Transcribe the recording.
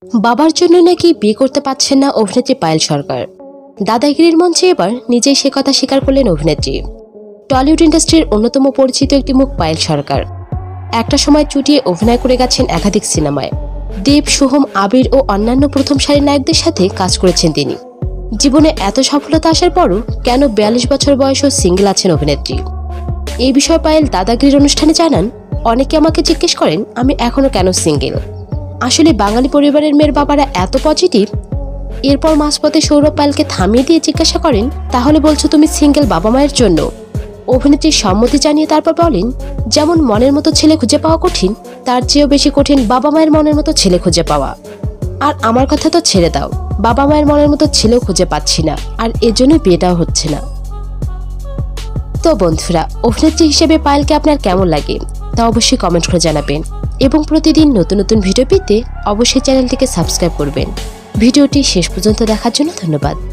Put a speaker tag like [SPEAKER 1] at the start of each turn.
[SPEAKER 1] বাবার জন্য নাকি বিয়ে করতে পারছেন না অভিনেত্রী পায়েল সরকার। দাদাগিরির মঞ্চে এবার নিজেই সে কথা স্বীকার করলেন অভিনেত্রী। টলিউড ইন্ডাস্ট্রির অন্যতম পরিচিত একটি মুখ পায়েল সরকার। একটা সময় চুটিয়ে অভিনয় করে গেছেন একাধিক সিনেমায়। দেব, সোহম, আবির ও অন্যান্য প্রথম সারির নায়কদের সাথে কাজ করেছেন তিনি। জীবনে এত সফলতা আসার পরও কেন 42 বছর বয়সেও সিঙ্গেল আছেন অভিনেত্রী? এই বিষয়ে পায়েল দাদাগিরির অনুষ্ঠানে জানান, অনেকে আমাকে জিজ্ঞেস করেন আমি এখনো কেন সিঙ্গেল। আসলে বাঙালি পরিবারের মেয়ের বাবারা এত পজিটিভ। এরপর মাঝপথে সৌরভ পায়েলকে থামিয়ে দিয়ে জিজ্ঞাসা করেন, তাহলে বলছো তুমি সিঙ্গেল বাবা মায়ের জন্য? অভিনেত্রীর সম্মতি জানিয়ে তারপর বলেন, যেমন মনের মতো ছেলে খুঁজে পাওয়া কঠিন, তার চেয়েও বেশি কঠিন বাবা মায়ের মনের মতো ছেলে খুঁজে পাওয়া। আর আমার কথা তো ছেড়ে দাও, বাবা মায়ের মনের মতো ছেলেও খুঁজে পাচ্ছি না, আর এজন্যই বিয়েটাও হচ্ছে না। তো বন্ধুরা, অভিনেত্রী হিসেবে পায়েলকে আপনার কেমন লাগে তা অবশ্যই কমেন্ট করে জানাবেন এবং প্রতিদিন নতুন নতুন ভিডিও পেতে অবশ্যই চ্যানেলটিকে সাবস্ক্রাইব করবেন। ভিডিওটি শেষ পর্যন্ত দেখার জন্য ধন্যবাদ।